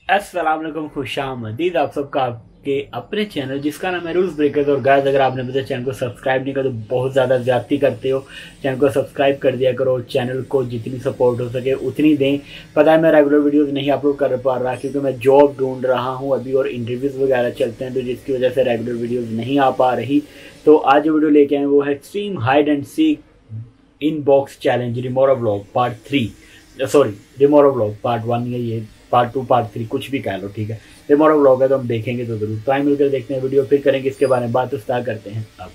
अस्सलाम वालेकुम, खुशामदीद आप सबका आपके अपने चैनल जिसका नाम है रूल्स ब्रेकर्स। और गाइस, अगर आपने मुझे चैनल को सब्सक्राइब नहीं किया तो बहुत ज़्यादा ज्यादती करते हो। चैनल को सब्सक्राइब कर दिया करो, चैनल को जितनी सपोर्ट हो सके उतनी दें। पता है मैं रेगुलर वीडियोस नहीं अपलोड कर पा रहा क्योंकि मैं जॉब ढूंढ रहा हूँ अभी और इंटरव्यूज़ वगैरह चलते हैं, तो जिसकी वजह से रेगुलर वीडियोज़ नहीं आ पा रही। तो आज जो वीडियो लेके आए वो है extreme hide and seek in box challenge Rimora vlog part 3। Sorry, Rimora vlog part 1 है, ये पार्ट 2 पार्ट 3 कुछ भी कह लो, ठीक है। रिमोरा व्लॉग है तो हम देखेंगे तो जरूर। तो आइए मिलकर देखते हैं वीडियो, फिर करेंगे इसके बारे में बात। तो स्टार्ट करते हैं अब।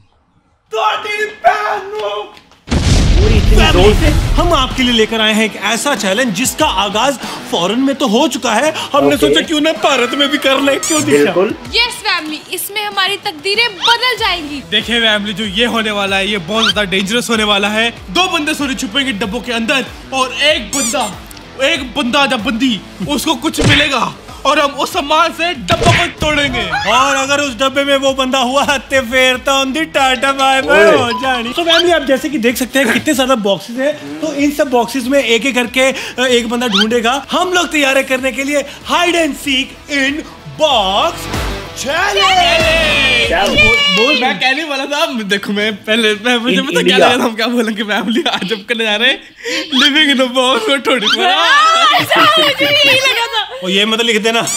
हम आपके लिए लेकर आए हैं एक ऐसा चैलेंज जिसका आगाज फॉरेन में तो हो चुका है। हमने सोचा क्यों ना भारत में भी कर ले, क्यों बिल्कुल। यस फैमिली, इसमें हमारी तकदीरें बदल जाएंगी। देखिए फैमिली, जो ये होने वाला है ये बहुत ज्यादा डेंजरस होने वाला है। 2 बंदे सोने छुपेंगे डब्बों के अंदर और एक बंदा जब बंदी उसको कुछ मिलेगा और हम उस सामान से डब्बा को तोड़ेंगे। और अगर उस डब्बे में वो बंदा हुआ तो फिर तो हम टाटा बाय बाय हो जानी। तो फैमिली, आप जैसे कि देख सकते हैं कितने ज्यादा बॉक्सेस हैं। तो इन सब बॉक्सेस में एक एक करके एक बंदा ढूंढेगा। हम लोग तैयार करने के लिए hide and seek in box बोल। मैं कहने वाला था, देखो मुझे पता क्या लगा था, हम क्या बोलेंगे फैमिली, आज हम करने जा रहे हैं लिविंग इन अ बॉक्स में थोड़ी मुझे यही लगा था। और ये मतलब लिख देना।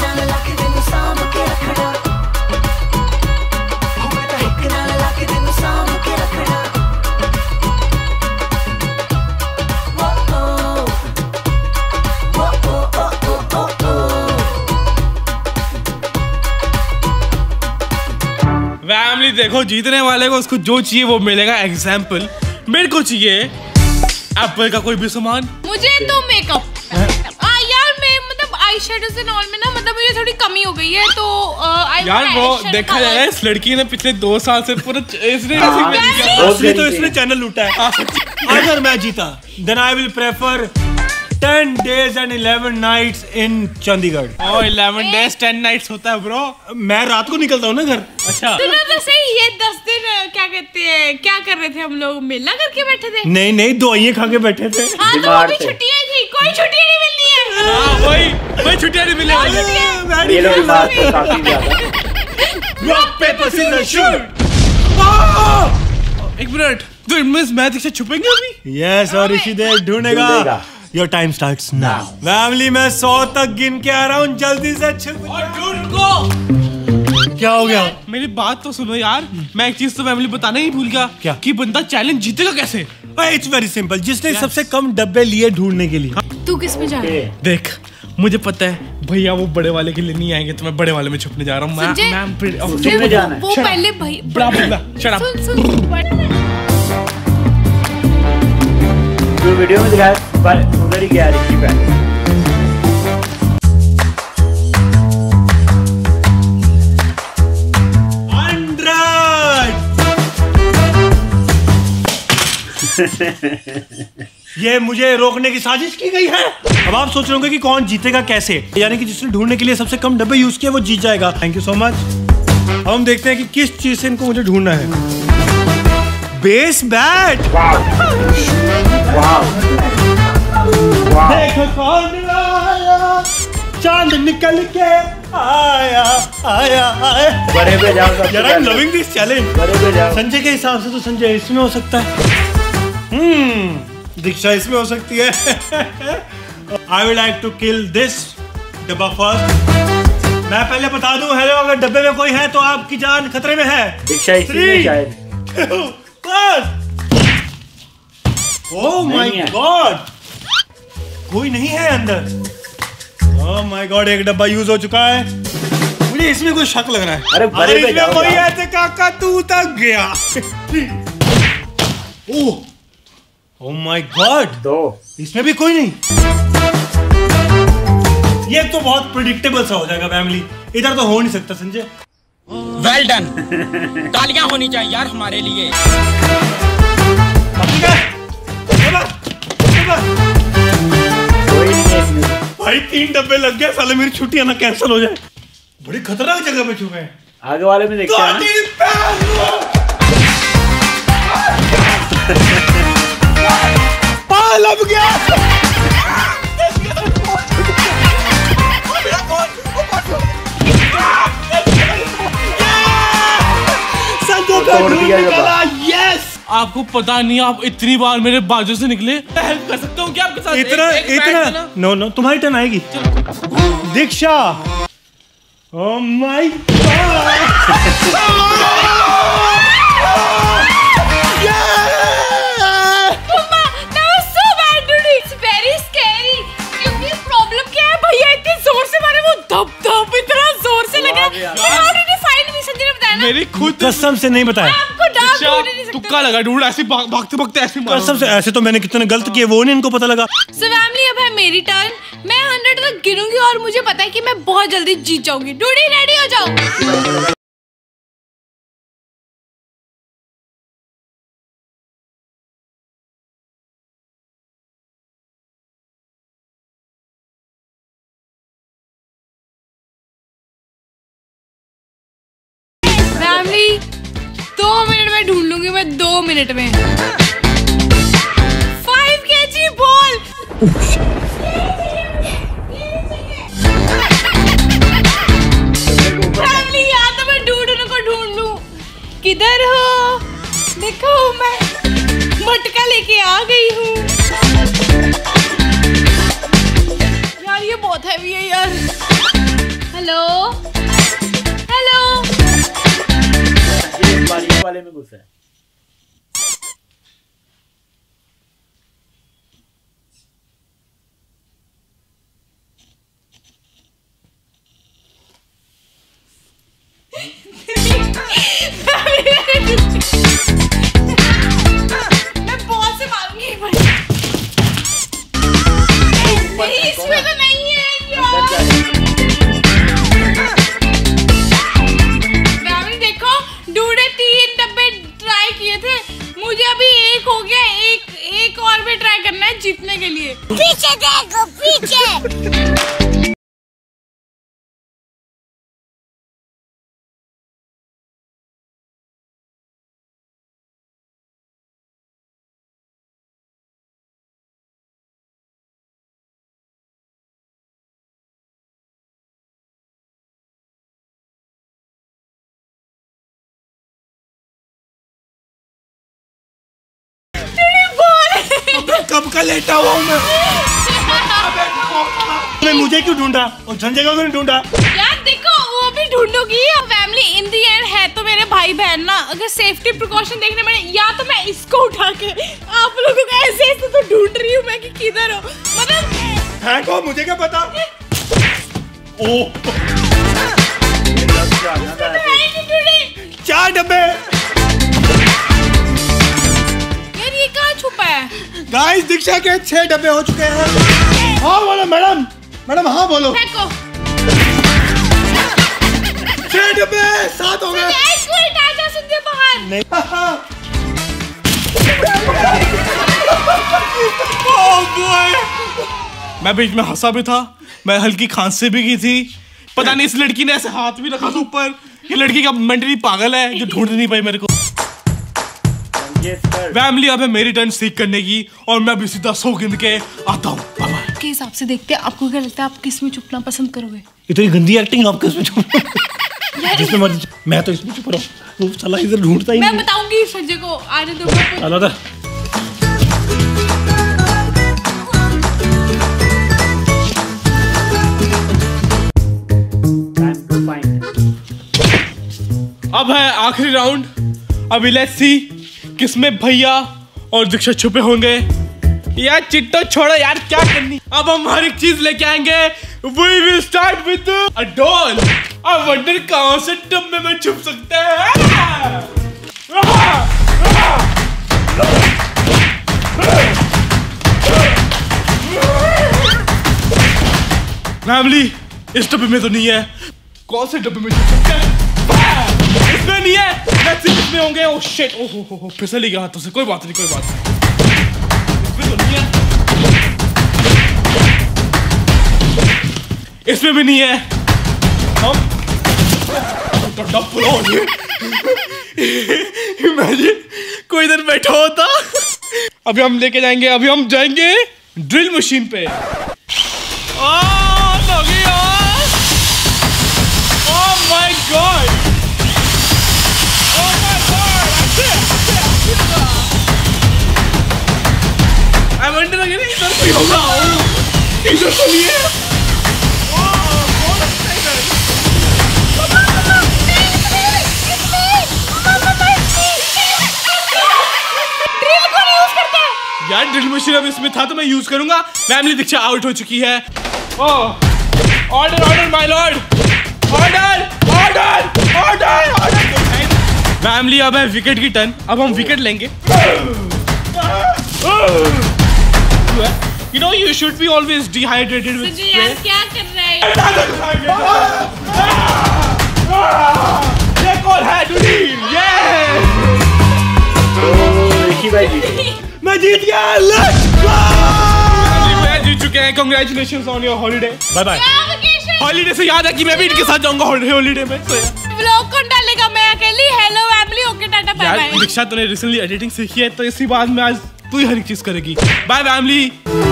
फैमिली देखो, जीतने वाले को उसको जो चाहिए वो मिलेगा। एग्जाम्पल, मेरे को चाहिए एप्पल का कोई भी सामान। मुझे तो मेकअप यार, मैं मतलब आई शेडो से नॉल में ना मतलब मुझे थोड़ी कमी हो गई है, तो यार वो देखा जाए इस लड़की ने पिछले 2 साल से पूरा इसने चैनल लूटा है। अगर मैं जीता then I will prefer 10 days and 11 nights in Chandigarh. 11 days 10 nights होता है ब्रो। मैं रात को निकलता हूँ ना घर। अच्छा तो सही, ये 10 दिन क्या कहते हैं, क्या कर रहे थे हम लोग? मेला करके बैठे थे? नहीं, दवाइयाँ खा के बैठे थे। हाँ, तो वो भी छुट्टियाँ थी, कोई छुट्टियाँ नहीं मिलनी है। हाँ, वही छुट्टियाँ नहीं मिलने वाली। एक मिनट, तो इनमें मैं से छुपेंगे अभी? यस, और इसी देर ढूंढेगा। Your time starts now. Family, मैं 100 तक गिन के आ रहा हूँ, जल्दी से छुप। और ढूंढ को। क्या हो गया? मेरी बात तो सुनो यार, मैं एक चीज तो फैमिली बताना ही भूल गया। क्या? कि बंदा चैलेंज जीतेगा कैसे? इट्स वेरी सिंपल, जिसने सबसे कम डब्बे लिए ढूंढने के लिए। तू किस में जा रहा है? देख, मुझे पता है भैया वो बड़े वाले के लिए नहीं आएंगे, तो मैं बड़े वाले में छुपने जा रहा हूँ। वो पहले जो वीडियो में दिखाया पर उधर ही गया रिकी पहले। ये मुझे रोकने की साजिश की गई है। अब आप सोच रहे होंगे कि कौन जीतेगा कैसे, यानी कि जिसने ढूंढने के लिए सबसे कम डब्बे यूज किए वो जीत जाएगा। Thank you so much. अब हम देखते हैं कि किस चीज से इनको मुझे ढूंढना है। बेस बैट। देखो कौन आया, चांद निकल के आया। बड़े पे जाओ। यार, I am loving this challenge. बड़े पे जाओ। संजय के हिसाब से तो संजय इसमें हो सकता है। दीक्षा इसमें हो सकती है। I would like to kill this डब्बा फर्स्ट। मैं पहले बता दूं, हेलो, अगर डब्बे में कोई है तो आपकी जान खतरे में है। दीक्षा इसमें शायद। ओह माय गॉड, कोई नहीं है अंदर। ओह माय गॉड, एक डब्बा यूज हो चुका है। मुझे इसमें कोई शक लग रहा है। अरे बड़े पे जाओ। कोई है तो काका तू तक गया। ओह माय गॉड, 2 इसमें भी कोई नहीं। ये तो बहुत प्रेडिक्टेबल सा हो जाएगा फैमिली, इधर तो हो नहीं सकता संजय। वेल डन, तालियां होनी चाहिए यार हमारे लिए। भाई 3 डब्बे लग गए, साले मेरी छुट्टियां ना कैंसिल हो जाए। बड़ी खतरनाक जगह पे छुपे हैं। आगे वाले में देखते हैं लग गया। आपको पता नहीं, आप इतनी बार मेरे बाजू से निकले। हेल्प कर सकता हूँ क्या आपके साथ? इतना नो तुम्हारी टर्न आएगी। दीक्षा, ओह माय मेरी खुद कसम से नहीं बताया। तुक्का लगा ढूंढ, ऐसे भागते भागते ऐसे कसम से। ऐसे तो मैंने कितने गलत किए वो नहीं इनको पता लगा। So family, अब है मेरी टर्न। मैं 100 तक गिनूंगी और मुझे पता है कि मैं बहुत जल्दी जीत जाऊंगी। डूडी रेडी हो जाओ। फैमिली 2 मिनट में ढूंढ लूंगी मैं, 2 मिनट में। 5 kg बॉल। फैमिली या तो मैं ढूंढने को ढूंढ लूं। किधर हो? देखो मैं मटका लेके आ गई हूँ। यार ये बहुत हैवी है यार। हेलो हेलो, ये वाले में घुसा है। मैं बहुत से मारूंगी। नहीं, इसमें तो नहीं है यार। देखो डूडे 3 डब्बे ट्राई किए थे, मुझे अभी 1 हो गया। एक और भी ट्राई करना है जीतने के लिए। पीछे देखो, पीछे। कब का लेटा हुआ हूँ मैं मुझे क्यों ढूंढा और झंझे को नहीं ढूंढा? यार देखो वो भी ढूंढूंगी। फैमिली इन दी एंड है तो मेरे भाई बहन ना। अगर सेफ्टी प्रिकॉशन देखने पड़े, या तो मैं इसको उठा के आप लोगों को ऐसे ऐसे तो ढूंढ रही हूँ मैं कि किधर हो। मतलब फेंको, मुझे क्या पता। ओ 4 डब्बे। यार ये कहाँ छुपा है? गाइस दीक्षा के 6 डब्बे हो चुके हैं। हाँ बोलो मैडम, मैडम हाँ बोलो। फेंको। 6 डब्बे 7 हो गए। एक मिनट आ जा सुन दे बाहर। नहीं मैं बीच में हंसा भी था, मैं हल्की खांसी भी की थी। पता नहीं इस लड़की ने ऐसे हाथ भी रखा था ऊपर। ये लड़की का मेंटली पागल है जो ढूंढ नहीं पाई मेरे को। फैमिली अब है मेरी टर्न सीख करने की और मैं भी सीधा 100 गिन के आता हूँ। के हिसाब से देखते हैं आपको क्या लगता है, आप किस में छुपना पसंद करोगे? इतनी गंदी एक्टिंग आप किस में छुप? जिसमें मर्जी। मैं तो इसमें छुप रहा हूँ, वो साला इधर ढूंढता ही नहीं। मैं बताऊंगी संजय को, आने दो। चलो इधर। अब है आखिरी राउंड। अभी लेट्स सी किसमें भैया और दीक्षा छुपे होंगे। यार चिट्टो छोड़ो यार, क्या करनी। अब हम हर एक चीज लेके आएंगे। We will start with a doll. अब वंडर कहाँ से डब्बे में छुप सकते हैं? फैमिली इस डब्बे में तो नहीं है। कौन से डब्बे में छुप सकते हैं? इसमें नहीं है। लेट्स सी किसमें होंगे। ओह शिट, ओह फिसल ही गया हाथों से। कोई बात नहीं, कोई बात नहीं। इसमें तो नहीं है। इसमें भी नहीं है। हम इमेजिन कोई इधर बैठा होता। अभी हम लेके जाएंगे। अभी हम जाएंगे ड्रिल मशीन पे। Oh my god! Oh my god! Dangerous वाली है। बहुत excited। यार ड्रिल मशीन अब इसमें था तो मैं यूज करूंगा। फैमिली दीक्षा आउट हो चुकी है। Order order my lord, order order order order. Family अब है विकेट की टर्न। अब हम विकेट लेंगे। You know you should be always dehydrated with सुजी यार spray। क्या कर रहा है? ये कौन है दुनीर? ऋषि भाई जीते। मैं जीत गया। Let's go! मैं जीत चुके हैं। Congratulations on your holiday। Bye bye. Holiday से याद है कि मैं भी इनके साथ जाऊंगा हॉलीडे में। तो व्लॉग कौन डालेगा? मैं अकेली। Hello family, okay tata bye यार बाय। दीक्षा तूने रिसेंटली एडिटिंग सीखी है तो इसी बात में आज तू ही हर एक चीज करेगी। Bye family.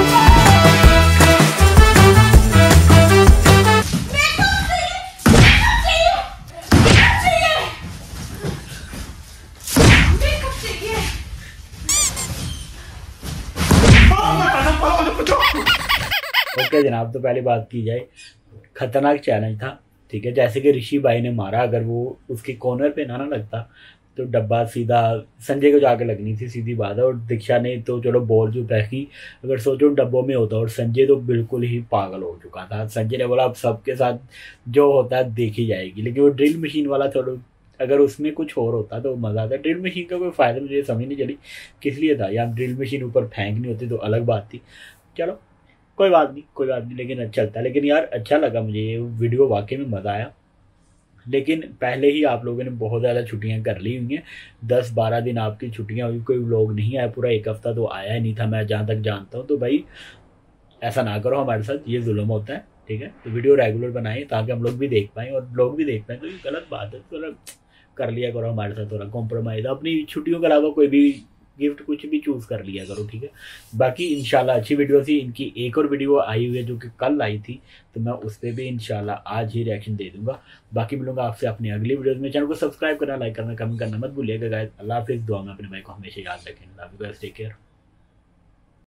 ओके जनाब, तो पहली बात की जाए, खतरनाक चैलेंज था। ठीक है, जैसे कि ऋषि भाई ने मारा, अगर वो उसके कॉर्नर पे ना लगता तो डब्बा सीधा संजय को जाके लगनी थी, सीधी बात है। और दीक्षा ने तो चलो बॉल जो फेंकी, अगर सोचो डब्बों में होता, और संजय तो बिल्कुल ही पागल हो चुका था। संजय ने बोला अब सबके साथ जो होता है देखी जाएगी, लेकिन वो ड्रिल मशीन वाला थोड़ा, अगर उसमें कुछ और होता तो मज़ा आता। ड्रिल मशीन का कोई फ़ायदा मुझे समझ नहीं चली किस लिए था। या ड्रिल मशीन ऊपर फेंकनी होती तो अलग बात थी। चलो कोई बात नहीं, लेकिन अच्छा चलता। लेकिन यार अच्छा लगा मुझे ये वीडियो, वाकई में मज़ा आया। लेकिन पहले ही आप लोगों ने बहुत ज़्यादा छुट्टियां कर ली हुई हैं। 10-12 दिन आपकी छुट्टियां हुई, कोई व्लॉग नहीं आया, पूरा एक हफ्ता तो आया ही नहीं था मैं जहाँ तक जानता हूँ। तो भाई ऐसा ना करो हमारे साथ, ये जुल्म होता है। ठीक है, तो वीडियो रेगुलर बनाइए ताकि हम लोग भी देख पाएँ और लोग भी देख पाएँ। तो ये गलत बात है, थोड़ा कर लिया करो हमारे साथ, थोड़ा कॉम्प्रोमाइज़। अपनी छुट्टियों के अलावा कोई भी गिफ्ट कुछ भी चूज़ कर लिया करो। ठीक है, बाकी इंशाल्लाह अच्छी वीडियो थी। इनकी एक और वीडियो आई हुई है जो कि कल आई थी, तो मैं उस पर भी इंशाल्लाह आज ही रिएक्शन दे दूंगा। बाकी मिलूंगा आपसे अपनी अगली वीडियोस में। चैनल को सब्सक्राइब करना, लाइक करना, कमेंट करना मत भूलिएगा गाइस। अल्लाह हाफिज़। दुआ में अपने भाई को हमेशा याद रखें। अल्लाह हाफिज़, टेक केयर।